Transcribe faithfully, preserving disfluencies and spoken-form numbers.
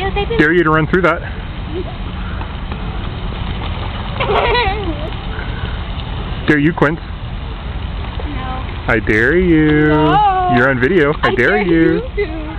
Dare you to run through that. Dare you, Quince? No. I dare you. No. You're on video. I, I dare, dare you. you to.